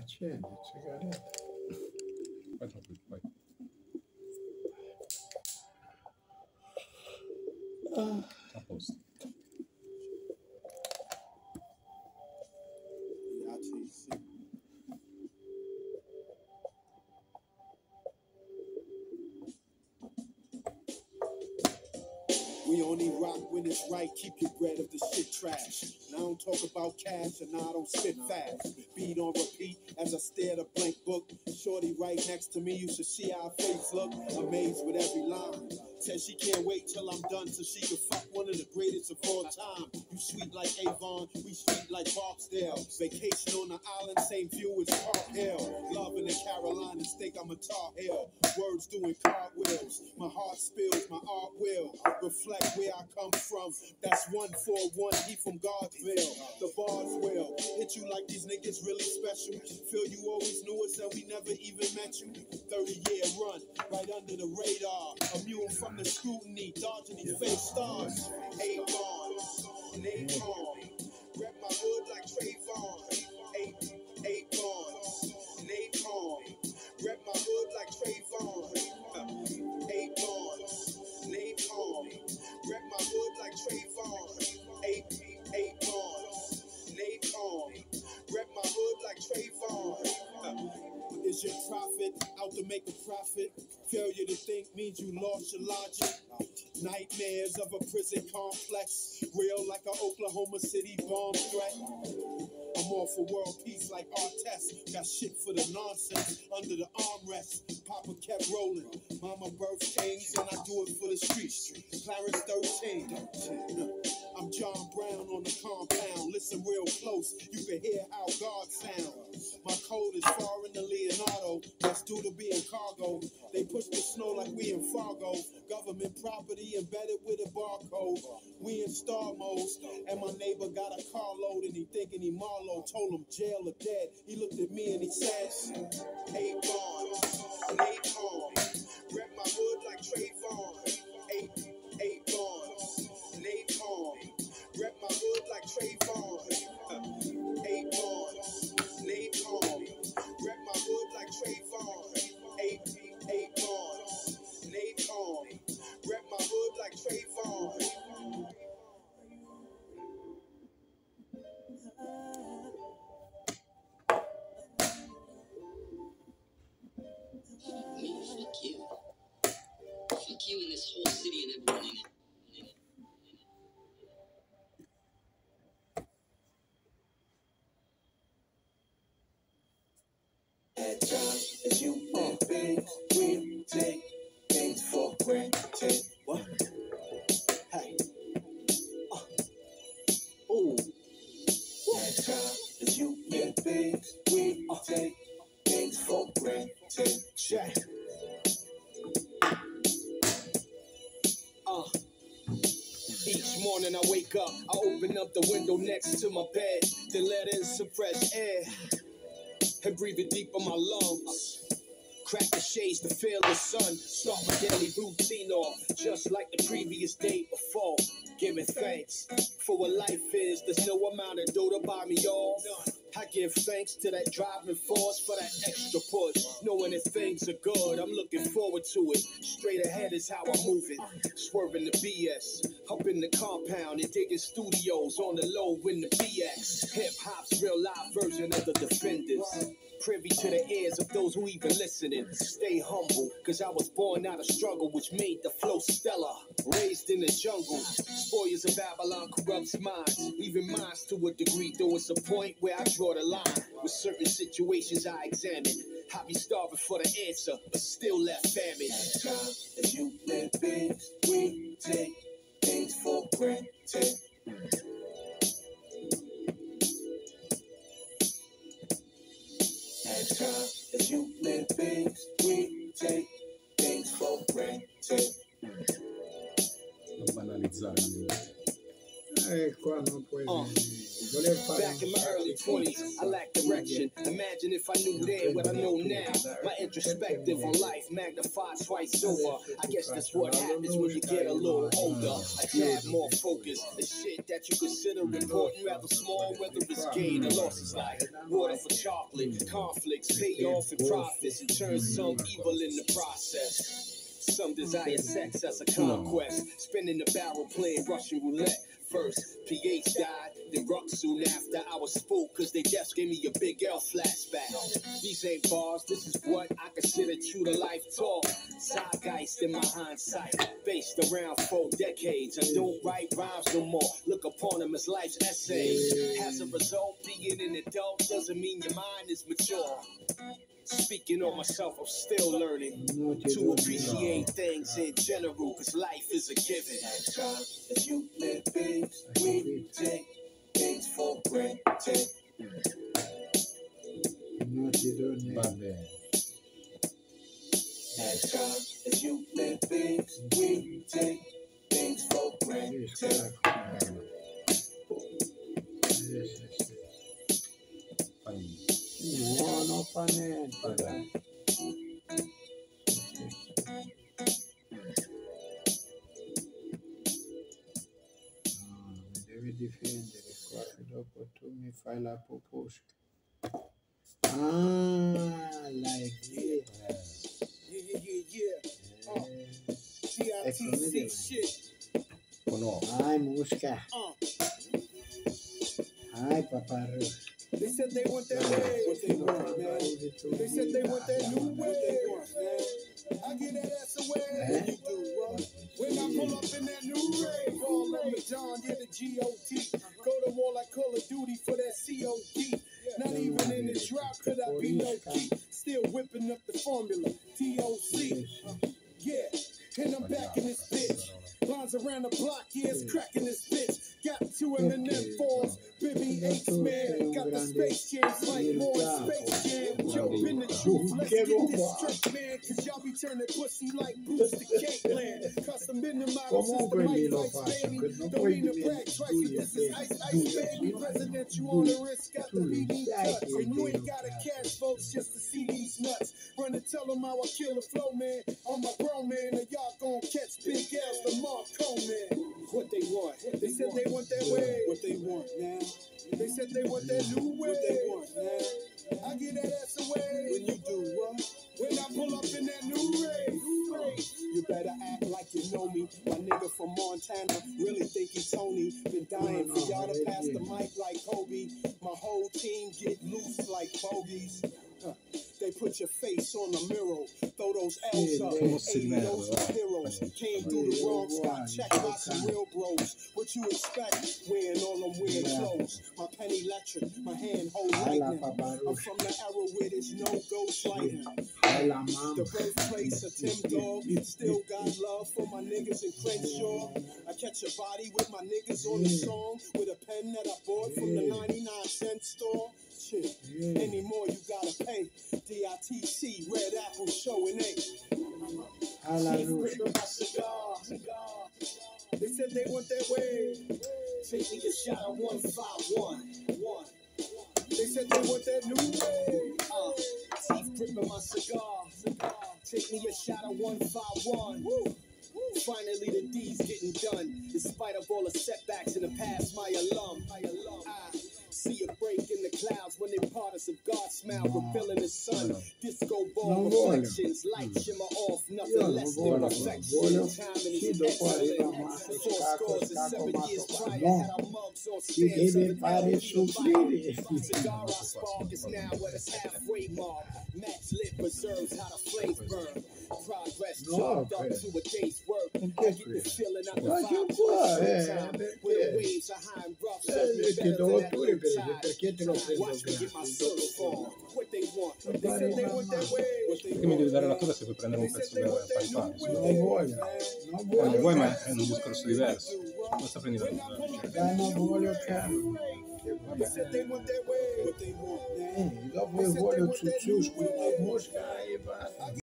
Accendi, sigaretta. Vai tranquilo, vai. A posto. We only rock when it's right, keep your bread if the shit trash. And I don't talk about cash and I don't spit fast. Beat on repeat as I stare at a blank book. Shorty right next to me, you should see how her face look. Amazed with every line. Says she can't wait till I'm done so she can fuck one of the greatest of all time. You sweet like Avon, we sweet like Barksdale. Vacation on the island, same view as Park Hill. Love in the Carolinas, think I'm a Tar Heel. Words doing cartwheels, my heart spills, my art will reflect where I come from. That's 141, he from Guardsville. The bars will hit you like these niggas really special. Feel you always knew us and we never even met you. 30-year run, right under the radar. Immune from the scrutiny, dodging these fake stars. Avon, Napalm, rep my hood like Trayvon. Avon, Napalm, rep my hood like Trayvon. Avon, Napalm, rep my hood like Trayvon. Avon, Napalm, rep my hood like Trayvon. Is your profit out to make a profit? Failure to think means you lost your logic. Nightmares of a prison complex, real like an Oklahoma City bomb threat. I'm all for world peace like Artest. Got shit for the nonsense under the armrest. Papa kept rolling. Mama birthed kings and I do it for the streets. Clarence 13. I'm John Brown on the compound. Listen real close, you can hear how God sounds. My code is foreign to Leonardo. That's due to be in cargo. They push the snow like we in Fargo. Government property embedded with a barcode. We in star mode. And my neighbor got a carload and he thinking he Marlowe. Told him jail or dead. He looked at me and he says, Avon, Napalm, rep my hood like Trayvon. Avon, Napalm, rep my hood like Trayvon. Avon, Napalm, rep my hood like Trayvon. Avon, Napalm, rep my hood like Trayvon. Me, fuck you. Fuck you and this whole city and everyone in it. At times, as you and things, we take things for granted. What? Hey. Ooh. At times, as you and things, we take things for granted. Check. Each morning I wake up, I open up the window next to my bed, then let in some fresh air and breathe it deep in my lungs. Crack the shades to feel the sun. Start my daily routine off, just like the previous day before. Giving thanks for what life is. There's no amount of dough to buy me off. I give thanks to that driving force for that extra push. Knowing that things are good, I'm looking forward to it. Straight ahead is how I'm moving. Swerving the BS. Up in the compound and digging studios on the low in the BX. Hip hop's real live version of the Defenders. Privy to the ears of those who even listening. Stay humble, cause I was born out of struggle, which made the flow stellar. Raised in the jungle, spoilers of Babylon corrupts minds. Leaving minds to a degree, though it's a point where I draw the line. With certain situations I examine, I be starving for the answer, but still left famine. Times as you live things, we take things for granted. At times, as you live things, we take things for granted. Non banalizzare. Qua non puoi venire. Back in my early 20s, I lacked direction. Imagine if I knew then what I know now. My introspective on life magnified twice over. I guess that's what happens when you get a little older. A tad more focused. The shit that you consider important, rather small, whether it's gain or loss, is like water for chocolate. Conflicts pay off in profits and turn some evil in the process. Some desire sex as a conquest, spinning the barrel playing Russian roulette. First, PH died, then Ruck soon after. I was spooked cause they just gave me a Big L flashback. These ain't bars, this is what I consider true to life talk. Zeitgeist in my hindsight, based around 4 decades. I don't write rhymes no more, look upon them as life's essays. As a result, being an adult doesn't mean your mind is mature. Speaking on myself, I'm still learning to appreciate things in general, cause life is a given. At times, as you live things, we take things for granted. Va bene. At times, as you live things, we take things for granted. No, non fa niente. Dai. No, mi devi difendere qua che dopo tu mi fai la poposca. Ah, like this. Ecco, vedi. O no? Ai, musca. Ai, paparro. They said they want that way. What they want, man. They said they want that new way. I get that ass away. When you do what? When I pull up in that new ray, call them the John, yeah, the G.O.T. Go to war like Call of Duty for that C.O.D. Not even in the drop could I be no key. Still whipping up the formula. T.O.C. Yeah, and I'm back in this bitch. Lines around the block, yeah, it's cracking this bitch. Got 2 M&M4s, Bibby H, man. Got the space jams like more space jam. Yo, in the truth, let's get this straight, man. Cause y'all be turning pussy like Bruce the Cake Land. Custom in the model system, Mike Lights, baby. Don't mean to brag twice, but this is Ice, baby. Presidential on the wrist, got the BB cuts. And you ain't gotta cash folks just to see these nuts. Run and tell them how I kill the flow, man. On my bro, man. And y'all gon' catch big L's, the Mark Coleman. What they want? They said they want that way. What they want now? They said they want that new way. What they want now? I get that ass away. When you do what? When I pull up in that new ray. You better act like you know me. My nigga from Montana really think he's Tony. Been dying for y'all to pass the mic like Kobe. My whole team get loose like bogeys. They put your face on the mirror. Throw those L's up. 80 those are heroes. Came through the Bronx, got checked by some real bros. What you expect? Wearing all them weird clothes. My pen electric, my hand hold lightning. I'm from the era where there's no ghost lighting. The birthplace of Tim Dog. Still got love for my niggas in Crenshaw. I catch a body with my niggas on the song with a pen that I bought from the 99-cent store. Shit. Anymore you gotta pay. DITC, Red Apple showing 8. They said they want that way. Take me a shot of 151. They said they want that new way. Teeth gripping my cigar. Take me a shot of 151. Woo. Finally the D's getting done. In spite of all the setbacks in the past, my alum. See a break in the clouds when they part us of God's smile, revealing the sun. Disco ball reflections, light shimmer off, nothing less than perfection. Timing is excellent. 4 scores and 7 years prior, had our mugs on stamps of the cigar I spark is now at its halfway mark. Match lit preserves how the flames burn. Progress chalked up to a day's work. I get the feeling out the vibe for a short time. Where the waves are high and rough, serve me better than that low tide. Watch me get my surf on. What they want? They said they want that way. Perché mi devi dare la coda se vuoi prendere un pezzo da fare? Non voglio. Non vuoi, ma è un discorso diverso. Basta prendi la coda. Non voglio caro. Dopo voglio ciucciusco, la mosca e basta.